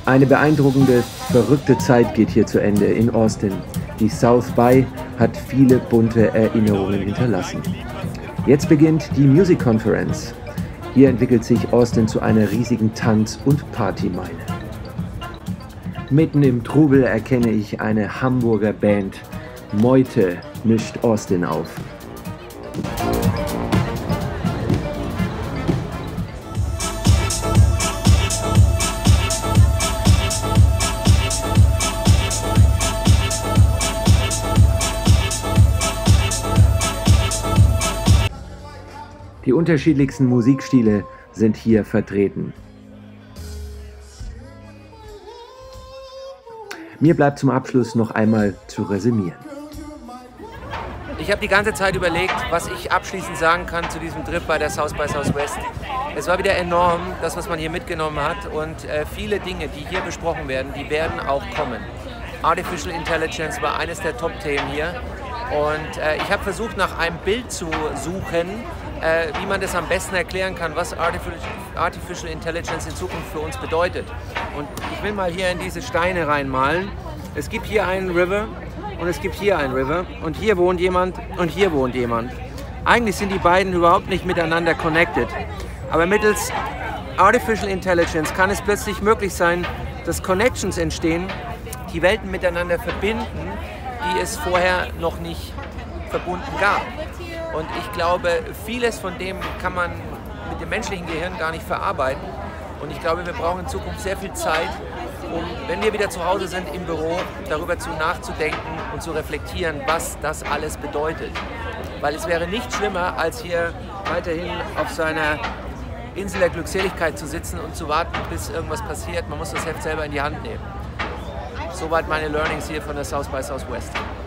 Eine beeindruckende, verrückte Zeit geht hier zu Ende in Austin. Die South by hat viele bunte Erinnerungen hinterlassen. Jetzt beginnt die Music Conference. Hier entwickelt sich Austin zu einer riesigen Tanz- und Partymeile. Mitten im Trubel erkenne ich eine Hamburger Band. Meute mischt Austin auf. Die unterschiedlichsten Musikstile sind hier vertreten. Mir bleibt zum Abschluss noch einmal zu resümieren. Ich habe die ganze Zeit überlegt, was ich abschließend sagen kann zu diesem Trip bei der South by Southwest. Es war wieder enorm, das, was man hier mitgenommen hat, und viele Dinge, die hier besprochen werden, die werden auch kommen. Artificial Intelligence war eines der Top-Themen hier, und ich habe versucht, nach einem Bild zu suchen, wie man das am besten erklären kann, was Artificial Intelligence in Zukunft für uns bedeutet. Und ich will mal hier in diese Steine reinmalen. Es gibt hier einen River und es gibt hier einen River und hier wohnt jemand und hier wohnt jemand. Eigentlich sind die beiden überhaupt nicht miteinander connected. Aber mittels Artificial Intelligence kann es plötzlich möglich sein, dass Connections entstehen, die Welten miteinander verbinden, die es vorher noch nicht verbunden gab. Und ich glaube, vieles von dem kann man mit dem menschlichen Gehirn gar nicht verarbeiten. Und ich glaube, wir brauchen in Zukunft sehr viel Zeit, um, wenn wir wieder zu Hause sind im Büro, darüber nachzudenken und zu reflektieren, was das alles bedeutet. Weil es wäre nicht schlimmer, als hier weiterhin auf seiner Insel der Glückseligkeit zu sitzen und zu warten, bis irgendwas passiert. Man muss das Heft selber in die Hand nehmen. Soweit meine Learnings hier von der South by Southwest.